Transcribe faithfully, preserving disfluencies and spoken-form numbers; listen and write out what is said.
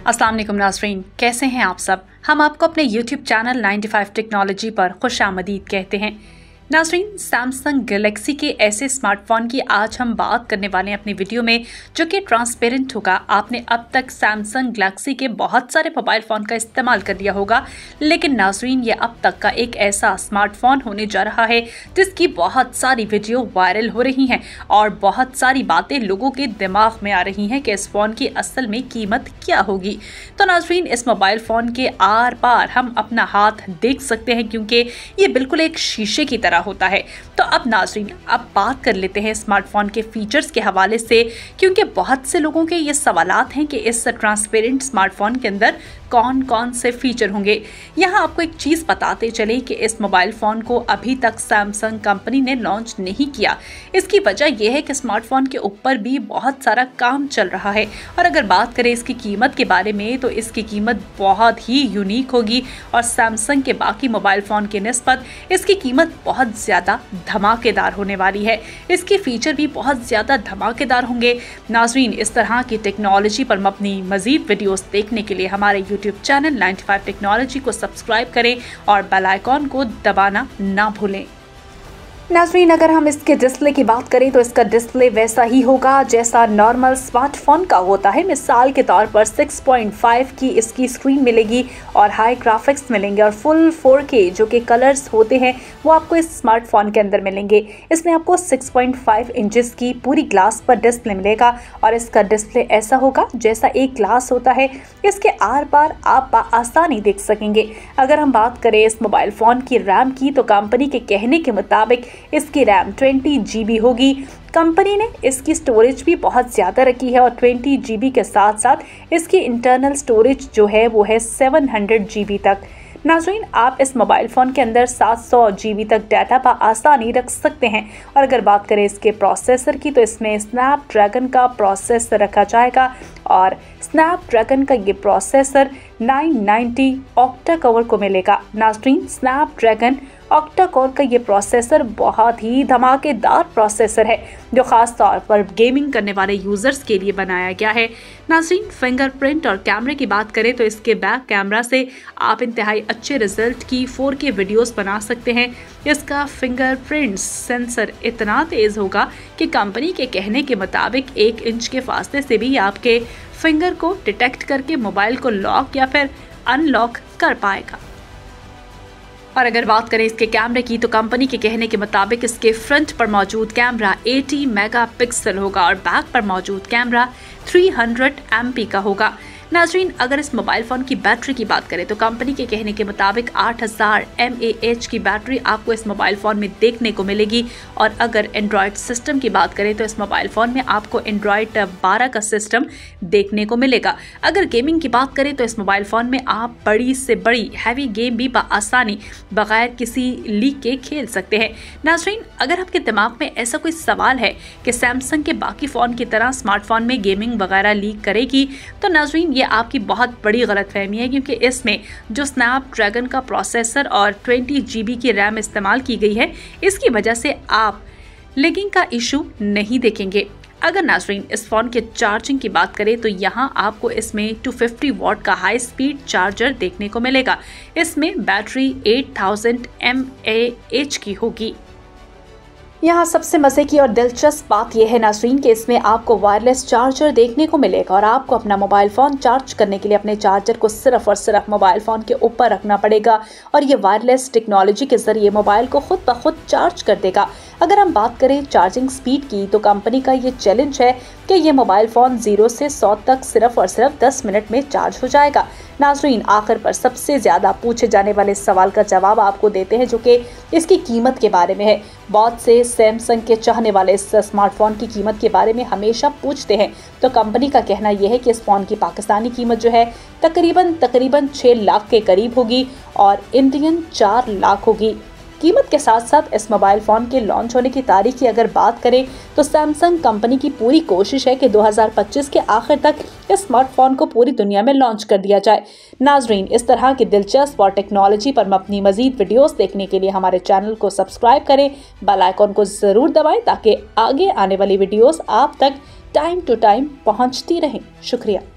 अस्सलाम वालेकुम नाज़रीन, कैसे हैं आप सब। हम आपको अपने YouTube channel ninety five technology पर खुशामदीद कहते हैं। नाज़रीन, सैमसंग गैलेक्सी के ऐसे स्मार्टफोन की आज हम बात करने वाले हैं अपनी वीडियो में जो कि ट्रांसपेरेंट होगा। आपने अब तक सैमसंग गैलेक्सी के बहुत सारे मोबाइल फ़ोन का इस्तेमाल कर लिया होगा, लेकिन नाज़रीन ये अब तक का एक ऐसा स्मार्टफोन होने जा रहा है जिसकी बहुत सारी वीडियो वायरल हो रही हैं और बहुत सारी बातें लोगों के दिमाग में आ रही हैं कि इस फ़ोन की असल में कीमत क्या होगी। तो नाज़रीन, इस मोबाइल फ़ोन के आर पार हम अपना हाथ देख सकते हैं क्योंकि ये बिल्कुल एक शीशे की तरह होता है। तो अब नाज़रीन, अब बात कर लेते हैं स्मार्टफोन के फीचर्स के हवाले से, क्योंकि बहुत से लोगों के ये सवालात हैं कि इस ट्रांसपेरेंट स्मार्टफोन के अंदर कौन कौन से फीचर होंगे। यहाँ आपको एक चीज़ बताते चले कि इस मोबाइल फ़ोन को अभी तक सैमसंग कंपनी ने लॉन्च नहीं किया। इसकी वजह यह है कि स्मार्टफोन के ऊपर भी बहुत सारा काम चल रहा है। और अगर बात करें इसकी कीमत के बारे में तो इसकी कीमत बहुत ही यूनिक होगी और सैमसंग के बाकी मोबाइल फ़ोन के निस्बत इसकी कीमत बहुत ज़्यादा धमाकेदार होने वाली है। इसके फीचर भी बहुत ज़्यादा धमाकेदार होंगे। नाज़रीन, इस तरह की टेक्नोलॉजी पर अपनी मज़ीद वीडियोस देखने के लिए हमारे YouTube channel ninety five technology को सब्सक्राइब करें और बेल आइकॉन को दबाना ना भूलें। नाज़रीन, अगर हम इसके डिस्प्ले की बात करें तो इसका डिस्प्ले वैसा ही होगा जैसा नॉर्मल स्मार्टफोन का होता है। मिसाल के तौर पर सिक्स पॉइंट फाइव की इसकी स्क्रीन मिलेगी और हाई ग्राफिक्स मिलेंगे और फुल फोर के जो कि कलर्स होते हैं वो आपको इस स्मार्टफोन के अंदर मिलेंगे। इसमें आपको सिक्स पॉइंट फाइव इंचेस की पूरी ग्लास पर डिस्प्ले मिलेगा और इसका डिस्प्ले ऐसा होगा जैसा एक ग्लास होता है। इसके आर पार आप आसानी देख सकेंगे। अगर हम बात करें इस मोबाइल फ़ोन की रैम की तो कंपनी के कहने के मुताबिक इसकी रैम ट्वेंटी जी बी होगी। कंपनी ने इसकी स्टोरेज भी बहुत ज़्यादा रखी है और ट्वेंटी जी बी के साथ साथ इसकी इंटरनल स्टोरेज जो है वो है सेवन हंड्रेड जी बी तक। नाज़रीन, आप इस मोबाइल फ़ोन के अंदर सेवन हंड्रेड जी बी तक डाटा पर आसानी रख सकते हैं। और अगर बात करें इसके प्रोसेसर की तो इसमें स्नैपड्रैगन का प्रोसेसर रखा जाएगा और स्नैपड्रैगन का ये processor nine ninety octa core को मिलेगा। नाज़रीन, स्नैपड्रैगन ऑक्टा कोर का ये प्रोसेसर बहुत ही धमाकेदार प्रोसेसर है जो ख़ास तौर पर गेमिंग करने वाले यूज़र्स के लिए बनाया गया है। नाज़रीन, फिंगरप्रिंट और कैमरे की बात करें तो इसके बैक कैमरा से आप इंतहाई अच्छे रिजल्ट की फोर के वीडियोस बना सकते हैं। इसका फिंगरप्रिंट सेंसर इतना तेज़ होगा कि कंपनी के कहने के मुताबिक एक इंच के फासले से भी आपके फिंगर को डिटेक्ट करके मोबाइल को लॉक या फिर अनलॉक कर पाएगा। और अगर बात करें इसके कैमरे की तो कंपनी के कहने के मुताबिक इसके फ्रंट पर मौजूद कैमरा अस्सी मेगापिक्सल होगा और बैक पर मौजूद camera three hundred M P का होगा। नाज़रीन, अगर इस मोबाइल फ़ोन की बैटरी की बात करें तो कंपनी के कहने के मुताबिक आठ हज़ार एम ए एच की बैटरी आपको इस मोबाइल फ़ोन में देखने को मिलेगी। और अगर एंड्रॉयड सिस्टम की बात करें तो इस मोबाइल फ़ोन में आपको एंड्रॉयड बारह का सिस्टम देखने को मिलेगा। अगर गेमिंग की बात करें तो इस मोबाइल फ़ोन में आप बड़ी से बड़ी हैवी गेम भी बआसानी बगैर किसी लीक के खेल सकते हैं। नाज़रीन, अगर आपके दिमाग में ऐसा कोई सवाल है कि सैमसंग के बाकी फ़ोन की तरह स्मार्टफोन में गेमिंग वगैरह लीक करेगी तो नाज़रीन ये आपकी बहुत बड़ी गलतफहमी है, क्योंकि इसमें जो स्नैपड्रैगन का प्रोसेसर और ट्वेंटी जी बी की रैम इस्तेमाल की गई है इसकी वजह से आप लैगिंग का इशू नहीं देखेंगे। अगर नाज़रीन इस फ़ोन के चार्जिंग की बात करें तो यहाँ आपको इसमें टू फिफ्टी वॉट का हाई स्पीड चार्जर देखने को मिलेगा। इसमें battery eight thousand M A H की होगी। यहाँ सबसे मज़े की और दिलचस्प बात यह है नाज़रीन कि इसमें आपको वायरलेस चार्जर देखने को मिलेगा और आपको अपना मोबाइल फ़ोन चार्ज करने के लिए अपने चार्जर को सिर्फ और सिर्फ मोबाइल फ़ोन के ऊपर रखना पड़ेगा और ये वायरलेस टेक्नोलॉजी के ज़रिए मोबाइल को खुद ब खुद चार्ज कर देगा। अगर हम बात करें चार्जिंग स्पीड की तो कंपनी का ये चैलेंज है कि ये मोबाइल फ़ोन ज़ीरो से सौ तक सिर्फ और सिर्फ दस मिनट में चार्ज हो जाएगा। नाज़रीन, आखिर पर सबसे ज़्यादा पूछे जाने वाले सवाल का जवाब आपको देते हैं जो कि इसकी कीमत के बारे में है। बहुत से सैमसंग के चाहने वाले इस स्मार्टफोन की कीमत के बारे में हमेशा पूछते हैं, तो कंपनी का कहना यह है कि इस फ़ोन की पाकिस्तानी कीमत जो है तकरीबन तकरीबन छः लाख के करीब होगी और इंडियन चार लाख होगी। कीमत के साथ साथ इस मोबाइल फ़ोन के लॉन्च होने की तारीख की अगर बात करें तो सैमसंग कंपनी की पूरी कोशिश है कि दो हज़ार पच्चीस के आखिर तक इस स्मार्टफोन को पूरी दुनिया में लॉन्च कर दिया जाए। नाजरीन, इस तरह की दिलचस्प और टेक्नोलॉजी पर अपनी मजीद वीडियोस देखने के लिए हमारे चैनल को सब्सक्राइब करें, बेल आइकॉन को ज़रूर दबाएं ताकि आगे आने वाली वीडियोस आप तक टाइम टू टाइम पहुँचती रहें। शुक्रिया।